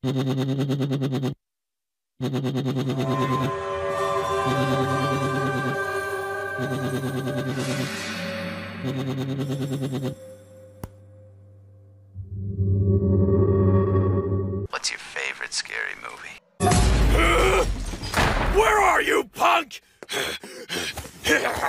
What's your favorite scary movie? Where are you, punk?